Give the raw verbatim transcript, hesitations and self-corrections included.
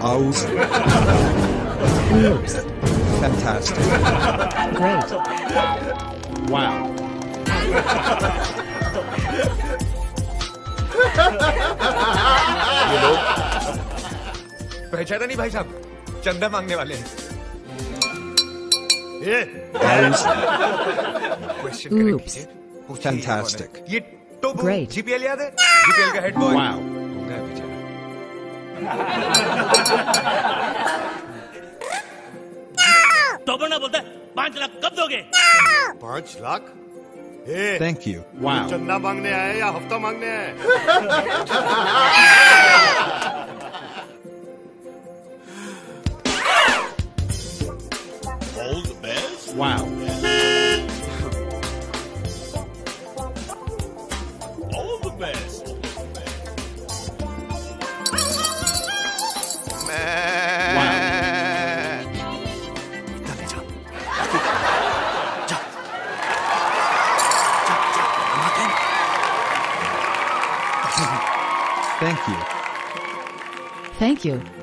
Aus. Oops. Fantastic. Great. Wow. ये लोग पहचाना नहीं भाई साहब, चंदा मांगने वाले हैं। ये Aus. Question correct Oops. कीजिए। पूछिए ये कौन है? Fantastic. ये टोबू Great. जीपीएल याद है? जीपीएल का हेड बॉय। Wow. होगा बेचारा। टोबरना बोलता है पांच लाख कब दोगे? पांच लाख ए, Thank you. Wow. चंदा मांगने आए या हफ्ता मांगने आए? All the best. Wow. All the best. Thank you. Thank you.